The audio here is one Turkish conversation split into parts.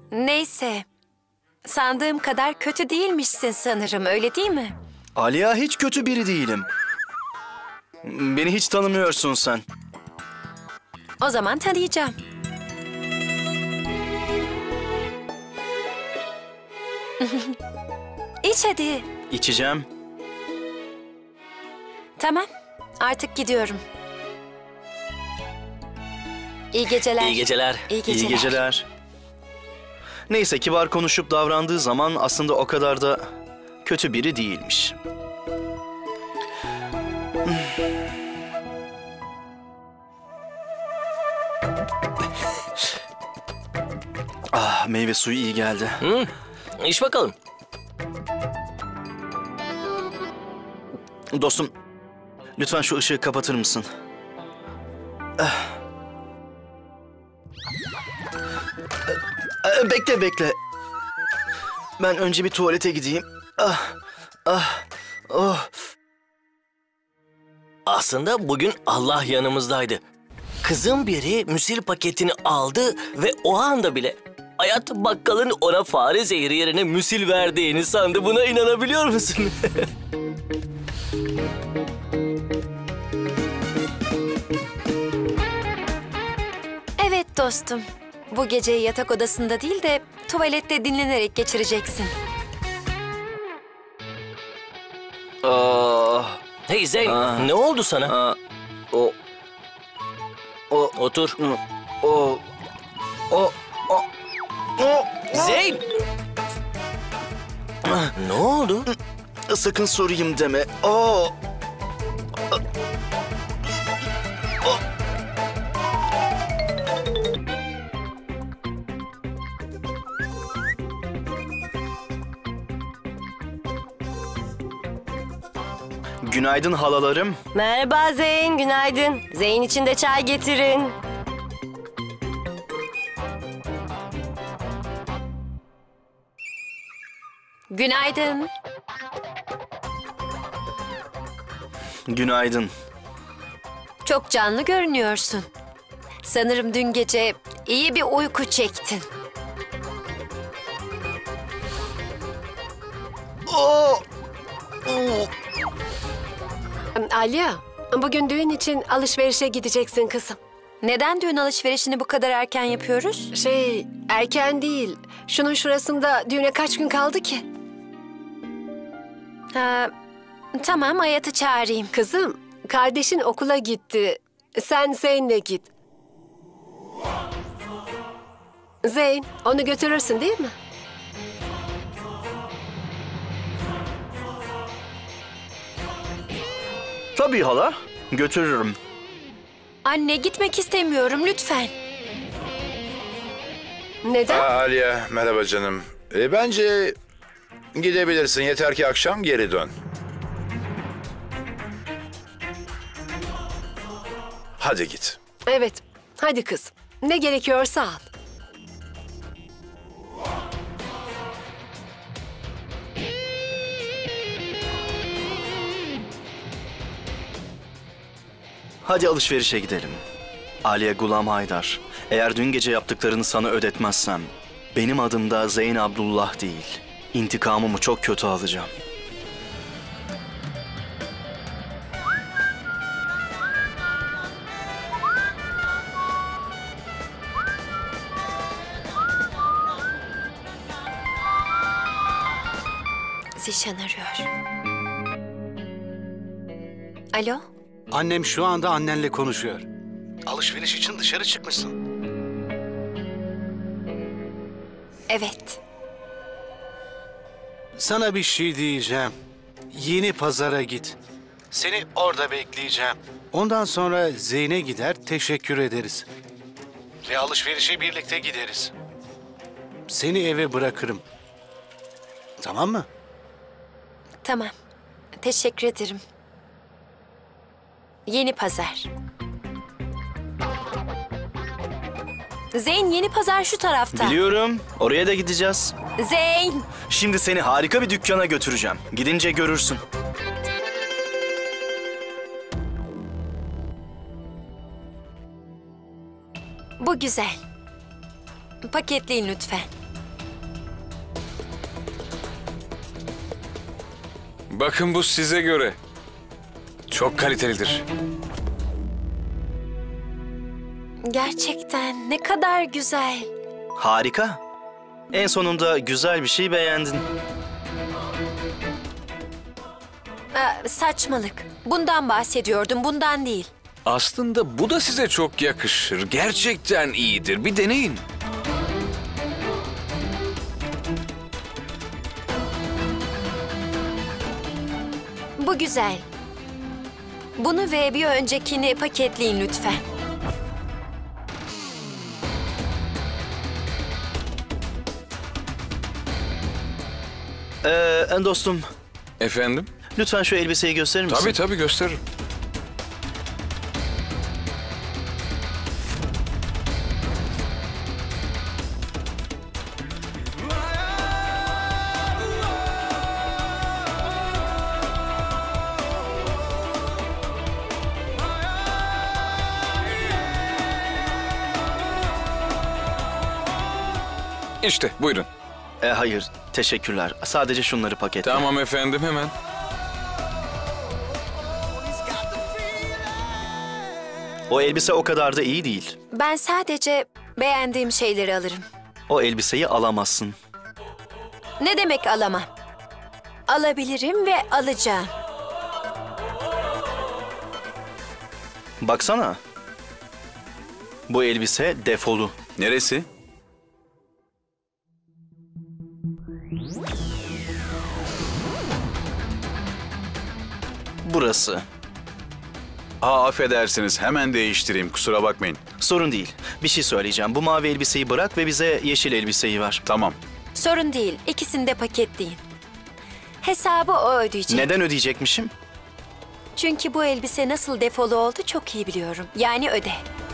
Neyse. Sandığım kadar kötü değilmişsin sanırım, öyle değil mi? Aliya, hiç kötü biri değilim. Beni hiç tanımıyorsun sen. O zaman tanıyacağım. İç hadi. İçeceğim. Tamam, artık gidiyorum. İyi geceler. İyi geceler. İyi geceler. İyi geceler. Neyse, kibar konuşup davrandığı zaman aslında o kadar da kötü biri değilmiş. Ah, meyve suyu iyi geldi. İç bakalım. Dostum, lütfen şu ışığı kapatır mısın? Bekle. Ben önce bir tuvalete gideyim. Aslında bugün Allah yanımızdaydı. Kızın biri müsil paketini aldı ve o anda bile Hayat bakkalın ona fare zehri yerine müsil verdiğini sandı. Buna inanabiliyor musun? Evet dostum. Bu geceyi yatak odasında değil de tuvalette dinlenerek geçireceksin. Hey Zeyn, ne oldu sana? Otur. Zeyn! Ne oldu? Sakın sorayım deme. Günaydın halalarım. Merhaba Zeyn, günaydın. Zeyn için de çay getirin. Günaydın. Günaydın. Çok canlı görünüyorsun. Sanırım dün gece iyi bir uyku çektin. Aliya, bugün düğün için alışverişe gideceksin kızım. Neden düğün alışverişini bu kadar erken yapıyoruz? Erken değil. Şunun şurasında düğüne kaç gün kaldı ki? Tamam, Hayat'ı çağırayım. Kızım, kardeşin okula gitti. Sen Zeyn'le git. Zeyn, onu götürürsün değil mi? Tabii hala. Götürürüm. Anne, gitmek istemiyorum lütfen. Neden? Aliye, merhaba canım. Bence gidebilirsin. Yeter ki akşam geri dön. Hadi git. Evet, hadi kızım. Ne gerekiyorsa al. Hadi alışverişe gidelim. Aliye Gulam Haydar. Eğer dün gece yaptıklarını sana ödetmezsem, benim adım da Zeyn Abdullah değil. İntikamımı çok kötü alacağım. Zişan arıyor. Alo? Annem şu anda annenle konuşuyor. Alışveriş için dışarı çıkmışsın. Evet. Sana bir şey diyeceğim. Yeni pazara git. Seni orada bekleyeceğim. Ondan sonra Zeyn'e gider, teşekkür ederiz. Ve alışverişe birlikte gideriz. Seni eve bırakırım. Tamam mı? Tamam. Teşekkür ederim. Yeni Pazar. Zeyn, Yeni Pazar şu tarafta. Biliyorum. Oraya da gideceğiz. Zeyn! Şimdi seni harika bir dükkana götüreceğim. Gidince görürsün. Bu güzel. Paketleyin lütfen. Bakın bu size göre. Çok kalitelidir. Gerçekten ne kadar güzel. Harika. En sonunda güzel bir şey beğendin. Saçmalık. Bundan bahsediyordum, bundan değil. Aslında bu da size çok yakışır. Gerçekten iyidir. Bir deneyin. Bu güzel. Bunu ve bir öncekini paketleyin lütfen. Dostum, Efendim? lütfen şu elbiseyi gösterir misin? Tabii gösteririm. İşte buyurun. Hayır, teşekkürler. Sadece şunları paketle. Tamam efendim, hemen. O elbise o kadar da iyi değil. Ben sadece beğendiğim şeyleri alırım. O elbiseyi alamazsın. Ne demek alamam? Alabilirim ve alacağım. Baksana. Bu elbise defolu. Neresi? Burası. Affedersiniz, hemen değiştireyim, kusura bakmayın. Sorun değil. Bir şey söyleyeceğim. Bu mavi elbiseyi bırak ve bize yeşil elbiseyi ver. Tamam. Sorun değil. İkisini de paketleyin. Hesabı o ödeyecek. Neden ödeyecekmişim? Çünkü bu elbise nasıl defolu oldu çok iyi biliyorum. Yani öde.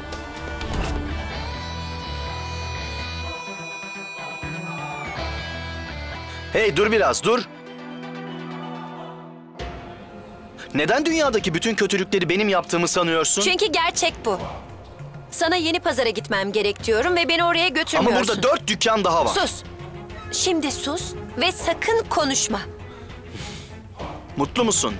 Hey, dur biraz, dur. Neden dünyadaki bütün kötülükleri benim yaptığımı sanıyorsun? Çünkü gerçek bu. Sana yeni pazara gitmem gerek diyorum ve beni oraya götürmüyorsun. Ama burada 4 dükkan daha var. Sus. Şimdi sus ve sakın konuşma. Mutlu musun?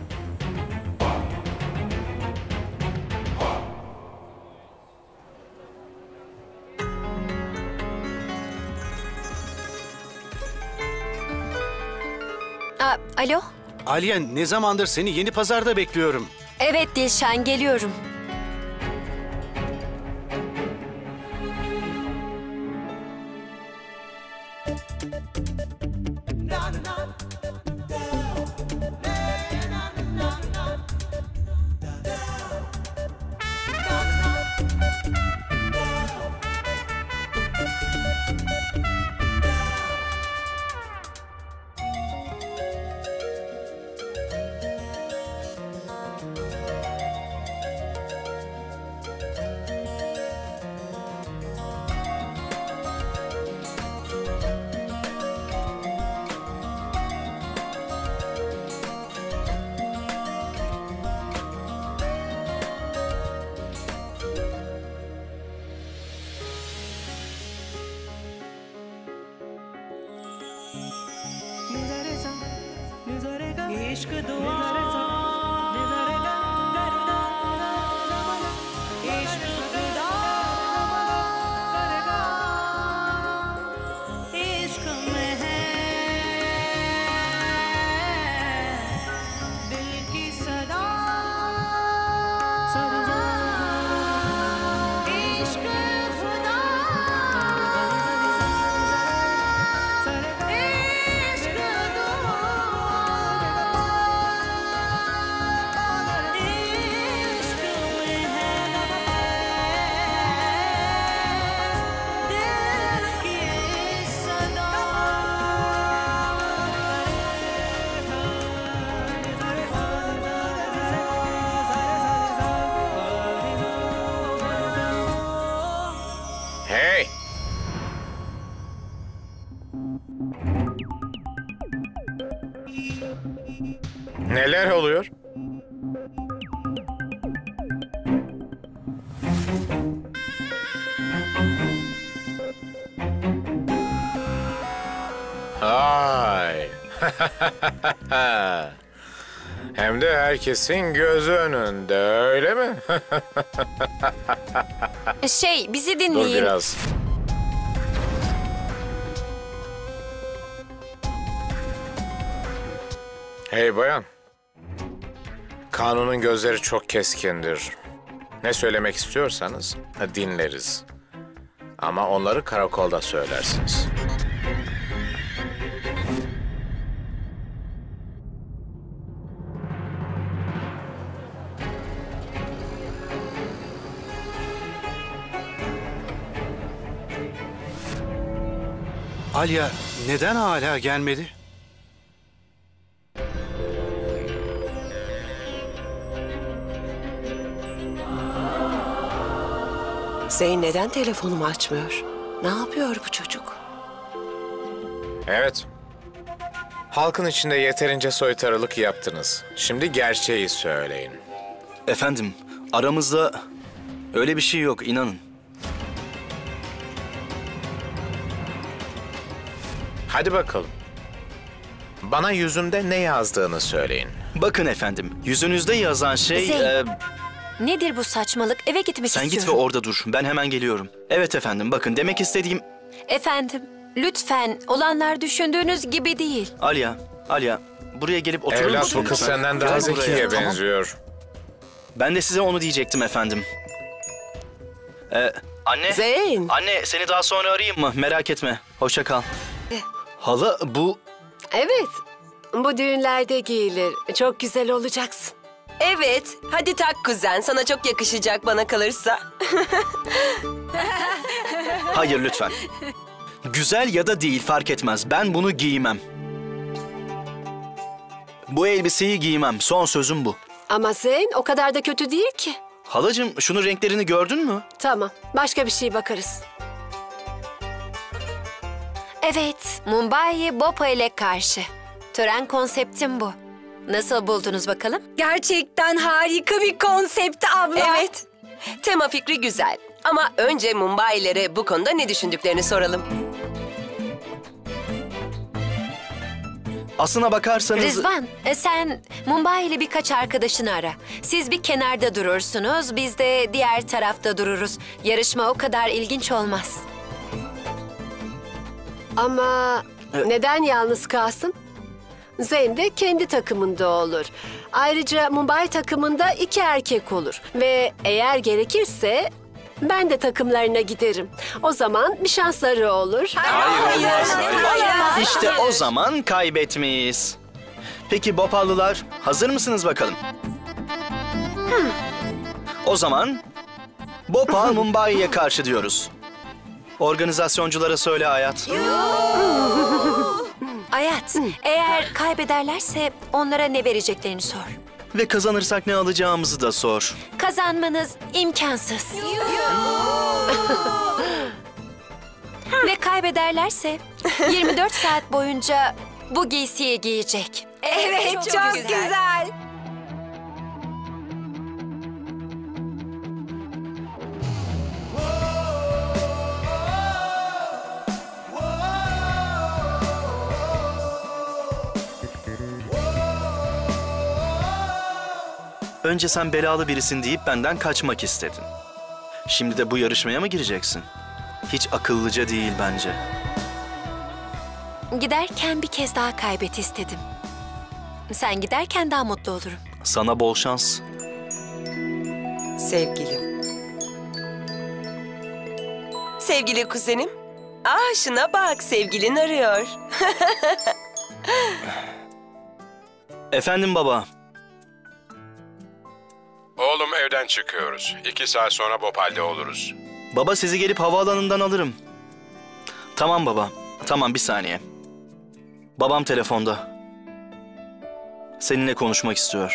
Alo? Aliye, ne zamandır seni Yeni Pazar'da bekliyorum. Evet Dilşan, geliyorum. Hey! Neler oluyor? Ay, Hem de herkesin gözü önünde, öyle mi? Bizi Dur dinleyin. biraz. Hey bayan. Kanunun gözleri çok keskindir. Ne söylemek istiyorsanız dinleriz. Ama onları karakolda söylersiniz. Alya neden hala gelmedi? Zeyn neden telefonumu açmıyor? Ne yapıyor bu çocuk? Evet. Halkın içinde yeterince soytarılık yaptınız. Şimdi gerçeği söyleyin. Efendim, aramızda öyle bir şey yok, inanın. Hadi bakalım. Bana yüzümde ne yazdığını söyleyin. Bakın efendim, yüzünüzde yazan şey... Zeyn. Nedir bu saçmalık? Eve gitmek Sen istiyorum. git ve orada dur. Ben hemen geliyorum. Evet efendim, bakın demek istediğim... Efendim, lütfen. Olanlar düşündüğünüz gibi değil. Alya, buraya gelip oturur Evlat, musun bu kız lütfen? senden Gel daha buraya. zekiye Tamam. benziyor. Ben de size onu diyecektim efendim. Anne. Zeyn. Anne, seni daha sonra arayayım mı? Merak etme. Hoşça kal. Hala, bu... Evet, bu düğünlerde giyilir. Çok güzel olacaksın. Evet, hadi tak kuzen. Sana çok yakışacak bana kalırsa. Hayır lütfen. Güzel ya da değil fark etmez. Ben bunu giymem. Bu elbiseyi giymem. Son sözüm bu. Ama Zeyn o kadar da kötü değil ki. Halacığım, şunun renklerini gördün mü? Tamam, başka bir şey bakarız. Evet, Mumbai Bopa ile karşı. Tören konseptim bu. Nasıl buldunuz bakalım? Gerçekten harika bir konsept abla. Evet, tema fikri güzel. Ama önce Mumbai'lere bu konuda ne düşündüklerini soralım. Aslına bakarsanız... Rizvan, sen Mumbai ile birkaç arkadaşını ara. Siz bir kenarda durursunuz, biz de diğer tarafta dururuz. Yarışma o kadar ilginç olmaz. Ama neden yalnız kalsın? Zeyn de kendi takımında olur. Ayrıca Mumbai takımında 2 erkek olur. Ve eğer gerekirse ben de takımlarına giderim. O zaman bir şansları olur. İşte o zaman kaybetmeyiz. Peki Bopallılar, hazır mısınız bakalım? O zaman Bopal Mumbai'ye karşı diyoruz. Organizasyonculara söyle Hayat. Hayat, eğer kaybederlerse onlara ne vereceklerini sor. Ve kazanırsak ne alacağımızı da sor. Kazanmanız imkansız. Ve kaybederlerse 24 saat boyunca bu giysiyi giyecek. Evet, çok güzel. Önce sen belalı birisin deyip benden kaçmak istedin. Şimdi de bu yarışmaya mı gireceksin? Hiç akıllıca değil bence. Giderken bir kez daha kaybet istedim. Sen giderken daha mutlu olurum. Sana bol şans. Sevgilim. Sevgili kuzenim. Şuna bak, sevgilin arıyor. Efendim baba. Oğlum, evden çıkıyoruz. 2 saat sonra Bhopal'de oluruz. Baba, sizi gelip havaalanından alırım. Tamam baba. Tamam, bir saniye. Babam telefonda. Seninle konuşmak istiyor.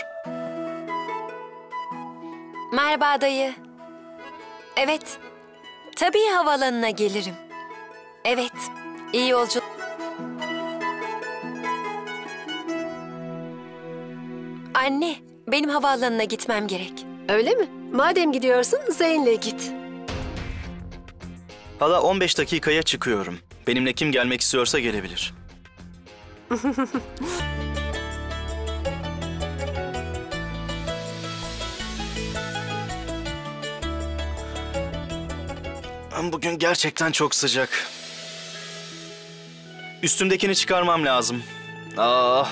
Merhaba dayı. Evet, tabii havaalanına gelirim. Evet, iyi yolculuk. Anne, benim havaalanına gitmem gerek. Öyle mi? Madem gidiyorsun Zeyn'le git. Hala 15 dakikaya çıkıyorum. Benimle kim gelmek istiyorsa gelebilir. Bugün gerçekten çok sıcak. Üstümdekini çıkarmam lazım. Ah.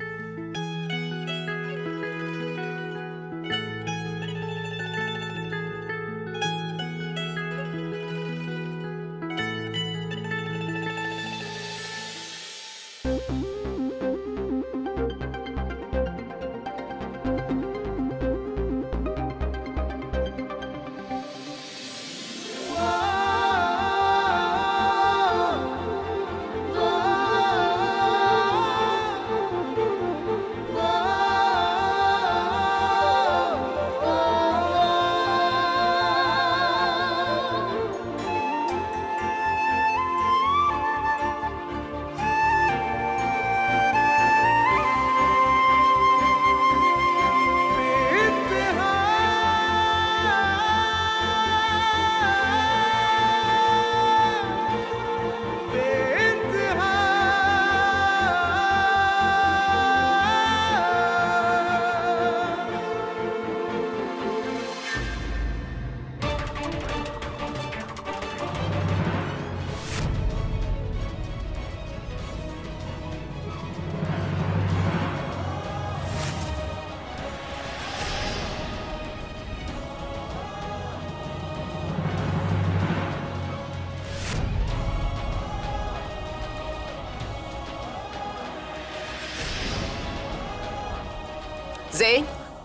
Zeyn,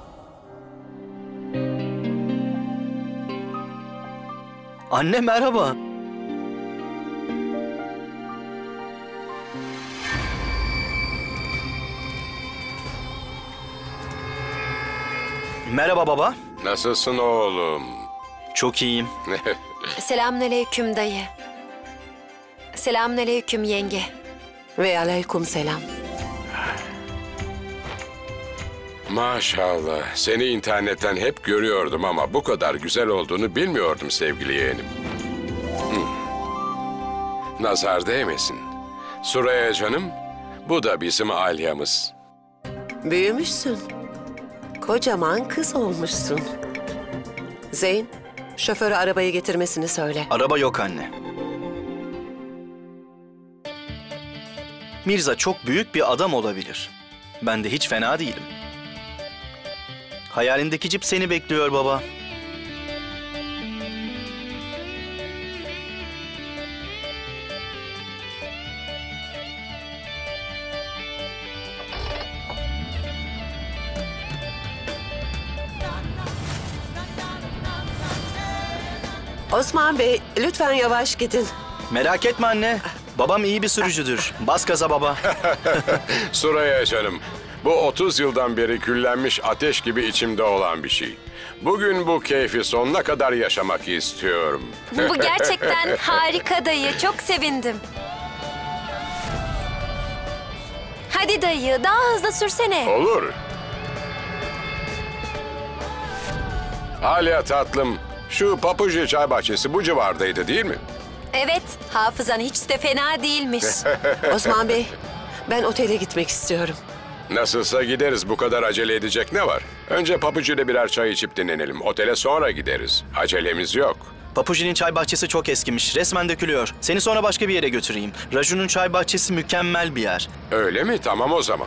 Anne merhaba. Merhaba baba. Nasılsın oğlum? Çok iyiyim. Selamünaleyküm dayı. Selamünaleyküm yenge. ve aleyküm selam. Maşallah. Seni internetten hep görüyordum ama bu kadar güzel olduğunu bilmiyordum sevgili yeğenim. Nazar değmesin. Suraya canım, bu da bizim Alya'mız. Büyümüşsün. Kocaman kız olmuşsun. Zeyn, şoföre arabayı getirmesini söyle. Araba yok anne. Mirza çok büyük bir adam olabilir. Ben de hiç fena değilim. Hayalindeki cip seni bekliyor baba. Osman Bey, lütfen yavaş gidin. Merak etme anne. Babam iyi bir sürücüdür. Bas gaza baba. Suraya canım, bu 30 yıldan beri küllenmiş ateş gibi içimde olan bir şey. Bugün bu keyfi sonuna kadar yaşamak istiyorum. Bu gerçekten harika dayı. Çok sevindim. Hadi dayı, daha hızlı sürsene. Olur. Alya tatlım, şu Papuji çay bahçesi bu civardaydı değil mi? Evet, hafızan hiç de fena değilmiş. Osman Bey, ben otele gitmek istiyorum. Nasılsa gideriz, bu kadar acele edecek ne var? Önce Papuji'de birer çay içip dinlenelim. Otele sonra gideriz. Acelemiz yok. Papuji'nin çay bahçesi çok eskimiş. Resmen dökülüyor. Seni sonra başka bir yere götüreyim. Raju'nun çay bahçesi mükemmel bir yer. Öyle mi? Tamam o zaman.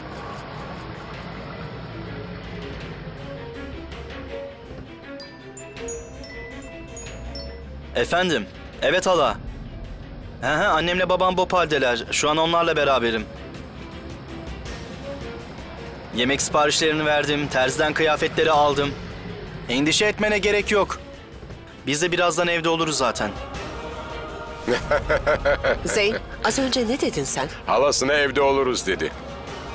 Efendim? Evet hala. Annemle babam Bhopal'deler. Şu an onlarla beraberim. Yemek siparişlerini verdim. Terziden kıyafetleri aldım. Endişe etmene gerek yok. Biz de birazdan evde oluruz zaten. Zeyn, az önce ne dedin sen? Halasına evde oluruz dedi.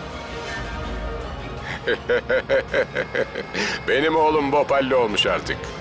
Benim oğlum Bhopal'li olmuş artık.